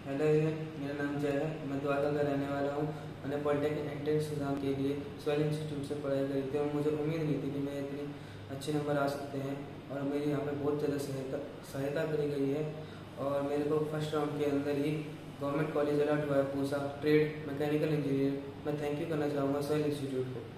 Hello मेरा नाम जय है। मैं द्वारका का रहने वाला हूँ। मैंने पॉलिटेक्निक एंट्रेंस एग्जाम के लिए स्वेल इंस्टीट्यूट से पढ़ाई करी थी और मुझे उम्मीद नहीं थी कि मेरे इतनी अच्छे नंबर आ सकते हैं। और मेरी यहाँ पे बहुत ज़्यादा सहायता करी गई है और मेरे को फर्स्ट राउंड के अंदर ही गवर्नमेंट कॉलेज अलॉट हुआ है पूसा ट्रेड मैकेनिकल इंजीनियर। मैं थैंक यू करना चाहूँगा स्वेल इंस्टीट्यूट को।